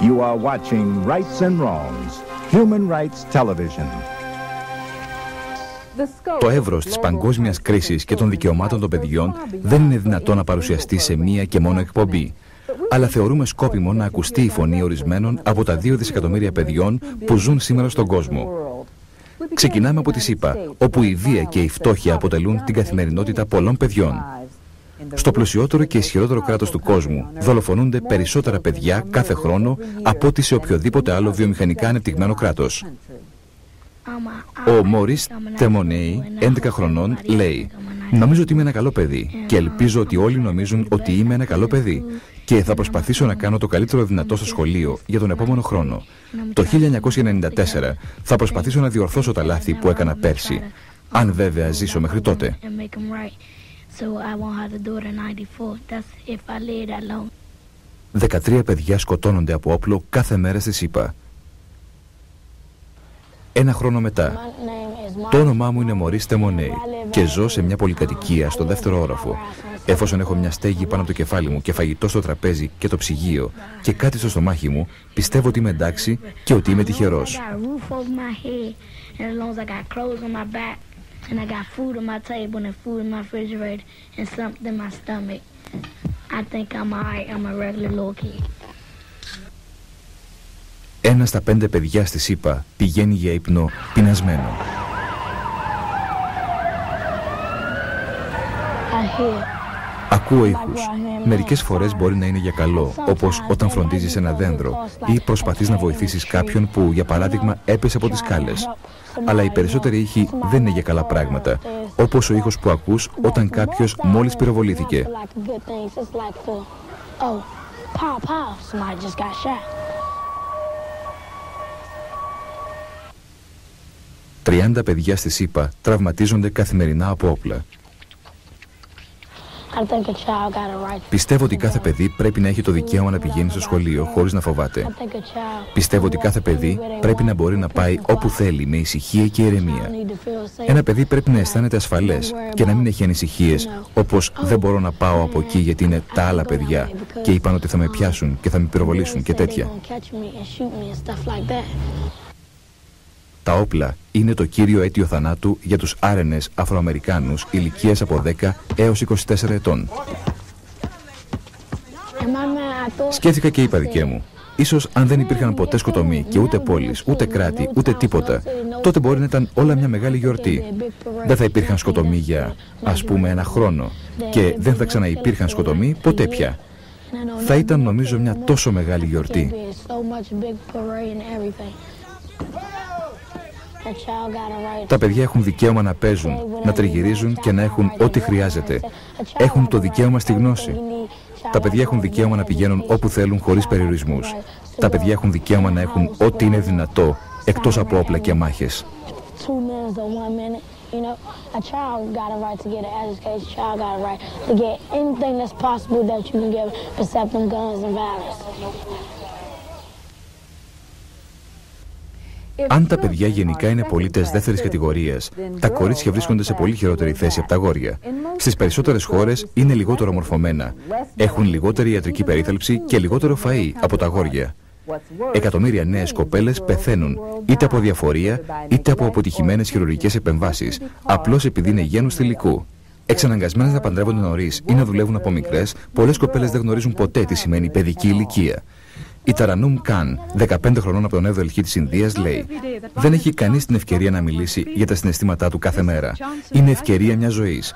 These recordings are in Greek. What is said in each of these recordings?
You are watching Rights and Wrongs, Human Rights Television. Το εύρος της παγκόσμιας κρίσης και των δικαιωμάτων των παιδιών δεν είναι δυνατό να παρουσιαστεί σε μία και μόνο εκπομπή. Αλλά θεωρούμε σκόπιμο να ακουστεί η φωνή ορισμένων από τα 2 δισεκατομμύρια παιδιών που ζουν σήμερα στον κόσμο. Ξεκινάμε από τη ΣΥΠΑ, όπου η βία και η φτώχεια αποτελούν την καθημερινότητα πολλών παιδιών. Στο πλουσιότερο και ισχυρότερο κράτος του κόσμου δολοφονούνται περισσότερα παιδιά κάθε χρόνο από ό,τι σε οποιοδήποτε άλλο βιομηχανικά ανεπτυγμένο κράτος. Ο Μωρίς Τεμονέι, 11 χρονών, λέει: «Νομίζω ότι είμαι ένα καλό παιδί και ελπίζω ότι όλοι νομίζουν ότι είμαι ένα καλό παιδί και θα προσπαθήσω να κάνω το καλύτερο δυνατό στο σχολείο για τον επόμενο χρόνο. Το 1994 θα προσπαθήσω να διορθώσω τα λάθη που έκανα πέρσι, αν βέβαια ζήσω μέχρι τότε». 13 παιδιά σκοτώνονται από όπλο κάθε μέρα στη ΣΥΠΑ. Ένα χρόνο μετά, το όνομά μου είναι Μωρίς Τεμονέι και ζω σε μια πολυκατοικία στο δεύτερο όροφο. Εφόσον έχω μια στέγη πάνω από το κεφάλι μου και φαγητό στο τραπέζι και το ψυγείο και κάτι στο στομάχι μου, πιστεύω ότι είμαι εντάξει και ότι είμαι τυχερός. Ένα στα 5 παιδιά στη ΣΥΠΑ πηγαίνει για ύπνο πεινασμένο. Ακούω ήχους. Μερικές φορές μπορεί να είναι για καλό, όπως όταν φροντίζεις ένα δέντρο ή προσπαθείς να βοηθήσεις κάποιον που, για παράδειγμα, έπεσε από τις σκάλες. Αλλά οι περισσότεροι ήχοι δεν είναι για καλά πράγματα, όπως ο ήχος που ακούς όταν κάποιος μόλις πυροβολήθηκε. 30 παιδιά στη ΣΥΠΑ τραυματίζονται καθημερινά από όπλα. Πιστεύω ότι κάθε παιδί πρέπει να έχει το δικαίωμα να πηγαίνει στο σχολείο χωρίς να φοβάται. Πιστεύω ότι κάθε παιδί πρέπει να μπορεί να πάει όπου θέλει με ησυχία και ηρεμία. Ένα παιδί πρέπει να αισθάνεται ασφαλές και να μην έχει ανησυχίες όπως «δεν μπορώ να πάω από εκεί γιατί είναι τα άλλα παιδιά και είπαν ότι θα με πιάσουν και θα με πυροβολήσουν» και τέτοια. Τα όπλα είναι το κύριο αίτιο θανάτου για τους άρενες Αφροαμερικάνους ηλικίας από 10 έως 24 ετών. Σκέφτηκα και είπα δικαί μου, ίσως αν δεν υπήρχαν ποτέ σκοτωμοί και ούτε πόλεις, ούτε κράτη, ούτε τίποτα, τότε μπορεί να ήταν όλα μια μεγάλη γιορτή. Δεν θα υπήρχαν σκοτωμοί για, ας πούμε, ένα χρόνο και δεν θα ξαναυπήρχαν σκοτωμοί ποτέ πια. Θα ήταν νομίζω μια τόσο μεγάλη γιορτή. Τα παιδιά έχουν δικαίωμα να παίζουν, να τριγυρίζουν και να έχουν ό,τι χρειάζεται. Έχουν το δικαίωμα στη γνώση. Τα παιδιά έχουν δικαίωμα να πηγαίνουν όπου θέλουν χωρίς περιορισμούς. Τα παιδιά έχουν δικαίωμα να έχουν ό,τι είναι δυνατό, εκτός από όπλα και μάχες. Αν τα παιδιά γενικά είναι πολίτες δεύτερης κατηγορίας, τα κορίτσια βρίσκονται σε πολύ χειρότερη θέση από τα αγόρια. Στις περισσότερες χώρες είναι λιγότερο μορφωμένα, έχουν λιγότερη ιατρική περίθαλψη και λιγότερο φαΐ από τα αγόρια. Εκατομμύρια νέες κοπέλες πεθαίνουν είτε από διαφορία είτε από αποτυχημένες χειρουργικές επεμβάσεις, απλώς επειδή είναι γένους θηλυκού. Εξαναγκασμένες να παντρεύονται νωρίς ή να δουλεύουν από μικρές, πολλές κοπέλες δεν γνωρίζουν ποτέ τι σημαίνει παιδική ηλικία. Η Ταρανούμ Καν, 15 χρονών από τον Νέο Δελχή της Ινδίας, λέει: «Δεν έχει κανείς την ευκαιρία να μιλήσει για τα συναισθήματά του κάθε μέρα. Είναι ευκαιρία μιας ζωής».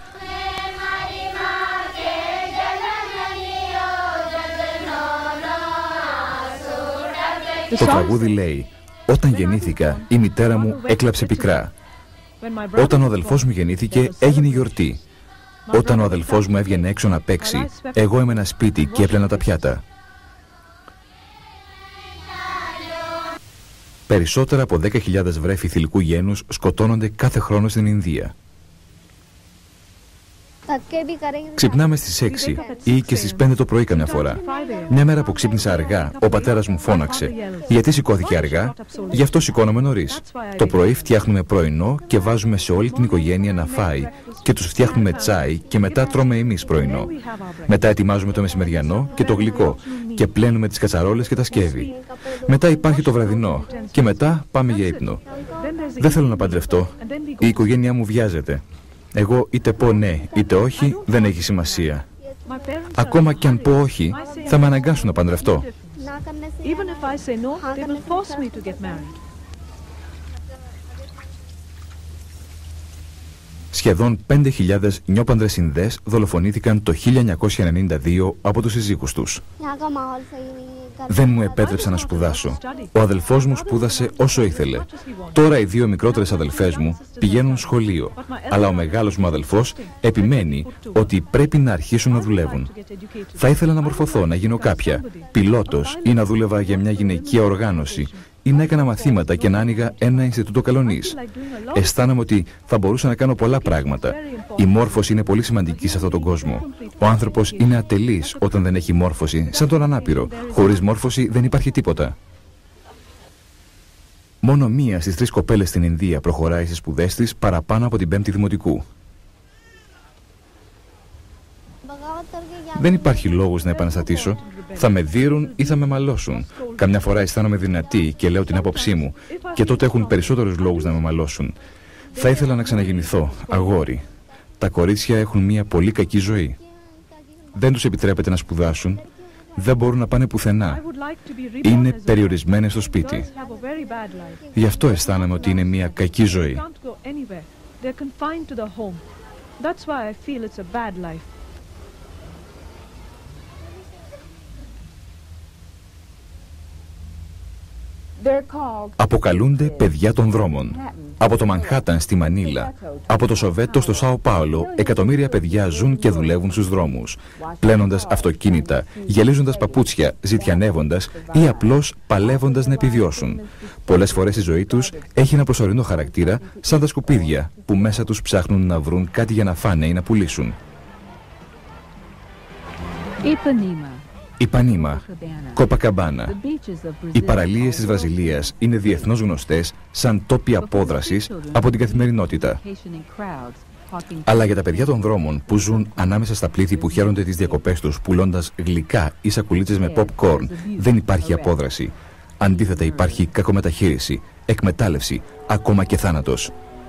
Το τραγούδι λέει: «Όταν γεννήθηκα, η μητέρα μου έκλαψε πικρά. Όταν ο αδελφός μου γεννήθηκε, έγινε γιορτή. Όταν ο αδελφός μου έβγαινε έξω να παίξει, εγώ έμενα σπίτι και έπλαινα τα πιάτα». Περισσότερα από 10.000 βρέφη θηλυκού γένους σκοτώνονται κάθε χρόνο στην Ινδία. Ξυπνάμε στις 6 ή και στις 5 το πρωί καμιά φορά. Μια μέρα που ξύπνησα αργά, ο πατέρας μου φώναξε. Γιατί σηκώθηκε αργά? Γι' αυτό σηκώνομαι νωρίς. Το πρωί φτιάχνουμε πρωινό και βάζουμε σε όλη την οικογένεια να φάει και τους φτιάχνουμε τσάι και μετά τρώμε εμείς πρωινό. Μετά ετοιμάζουμε το μεσημεριανό και το γλυκό και πλένουμε τις κατσαρόλες και τα σκεύη. Μετά υπάρχει το βραδινό και μετά πάμε για ύπνο. Δεν θέλω να παντρευτώ. Η οικογένειά μου βιάζεται. Εγώ είτε πω ναι είτε όχι, δεν έχει σημασία. Ακόμα κι αν πω όχι, θα με αναγκάσουν να παντρευτώ. Σχεδόν 5.000 νιόπανδρες Ινδές δολοφονήθηκαν το 1992 από τους συζύγους τους. Δεν μου επέτρεψαν να σπουδάσω. Ο αδελφός μου σπούδασε όσο ήθελε. Τώρα οι δύο μικρότερες αδελφές μου πηγαίνουν σχολείο, αλλά ο μεγάλος μου αδελφός επιμένει ότι πρέπει να αρχίσουν να δουλεύουν. Θα ήθελα να μορφωθώ, να γίνω κάποια, πιλότος ή να δούλευα για μια γυναικεία οργάνωση ή να έκανα μαθήματα και να άνοιγα ένα Ινστιτούτο Καλονής. Αισθάνομαι ότι θα μπορούσα να κάνω πολλά πράγματα. Η μόρφωση είναι πολύ σημαντική σε αυτόν τον κόσμο. Ο άνθρωπος είναι ατελής όταν δεν έχει μόρφωση, σαν τον ανάπηρο. Χωρίς μόρφωση δεν υπάρχει τίποτα. Μόνο μία στις 3 κοπέλες στην Ινδία προχωράει στις σπουδές της παραπάνω από την 5η δημοτικού. Δεν υπάρχει λόγος να επαναστατήσω. Θα με δείρουν ή θα με μαλώσουν. Καμιά φορά αισθάνομαι δυνατή και λέω την άποψή μου, και τότε έχουν περισσότερους λόγους να με μαλώσουν. Θα ήθελα να ξαναγεννηθώ, αγόρι. Τα κορίτσια έχουν μια πολύ κακή ζωή. Δεν τους επιτρέπεται να σπουδάσουν. Δεν μπορούν να πάνε πουθενά. Είναι περιορισμένες στο σπίτι. Γι' αυτό αισθάνομαι ότι είναι μια κακή ζωή. Αποκαλούνται παιδιά των δρόμων. Από το Μανχάταν στη Μανίλα, από το Σοβέτο στο Σάο Πάολο, εκατομμύρια παιδιά ζουν και δουλεύουν στους δρόμους, πλένοντας αυτοκίνητα, γυαλίζοντας παπούτσια, ζητιανεύοντας ή απλώς παλεύοντας να επιβιώσουν. Πολλές φορές η ζωή τους έχει ένα προσωρινό χαρακτήρα, σαν τα σκουπίδια, που μέσα τους ψάχνουν να βρουν κάτι για να φάνε ή να πουλήσουν. Ιπανίμα, Κοπακαμπάνα. Οι παραλίες της Βραζιλίας είναι διεθνώς γνωστές σαν τόποι απόδρασης από την καθημερινότητα. Αλλά για τα παιδιά των δρόμων που ζουν ανάμεσα στα πλήθη που χαίρονται τις διακοπές τους πουλώντας γλυκά ή σακουλίτσες με popcorn, δεν υπάρχει απόδραση. Αντίθετα υπάρχει κακομεταχείριση, εκμετάλλευση, ακόμα και θάνατος.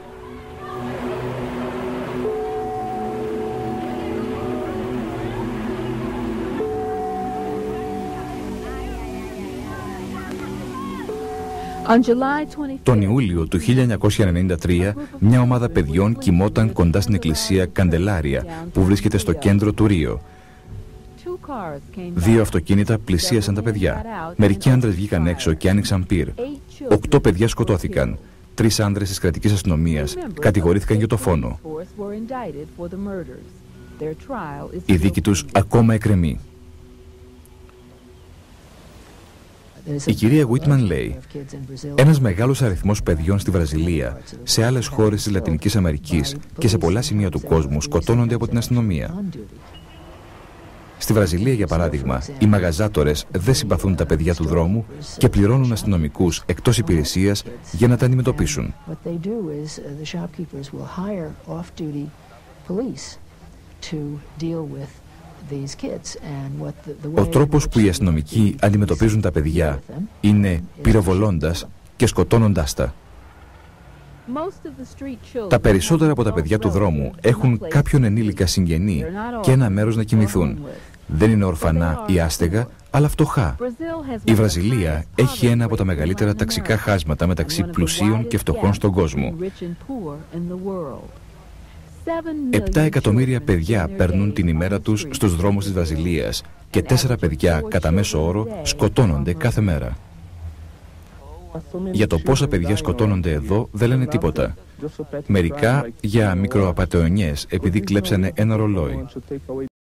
Τον Ιούλιο του 1993, μια ομάδα παιδιών κοιμόταν κοντά στην εκκλησία Καντελάρια, που βρίσκεται στο κέντρο του Ρίο. 2 αυτοκίνητα πλησίασαν τα παιδιά. Μερικοί άντρες βγήκαν έξω και άνοιξαν πυρ. 8 παιδιά σκοτώθηκαν. 3 άντρες της κρατικής αστυνομίας κατηγορήθηκαν για το φόνο. Η δίκη τους ακόμα εκκρεμεί. Η κυρία Whitman λέει, ένας μεγάλος αριθμός παιδιών στη Βραζιλία, σε άλλες χώρες της Λατινικής Αμερικής και σε πολλά σημεία του κόσμου σκοτώνονται από την αστυνομία. Στη Βραζιλία, για παράδειγμα, οι μαγαζάτορες δεν συμπαθούν τα παιδιά του δρόμου και πληρώνουν αστυνομικούς εκτός υπηρεσίας για να τα αντιμετωπίσουν. Ο τρόπος που οι αστυνομικοί αντιμετωπίζουν τα παιδιά είναι πυροβολώντας και σκοτώνοντάς τα. Τα περισσότερα από τα παιδιά του δρόμου έχουν κάποιον ενήλικα συγγενή και ένα μέρος να κοιμηθούν. Δεν είναι ορφανά ή άστεγα, αλλά φτωχά. Η Βραζιλία έχει ένα από τα μεγαλύτερα ταξικά χάσματα μεταξύ πλουσίων και φτωχών στον κόσμο. 7 εκατομμύρια παιδιά περνούν την ημέρα τους στους δρόμους της Βραζιλίας και 4 παιδιά κατά μέσο όρο σκοτώνονται κάθε μέρα. Για το πόσα παιδιά σκοτώνονται εδώ δεν λένε τίποτα. Μερικά για μικροαπατεωνιές επειδή κλέψανε ένα ρολόι.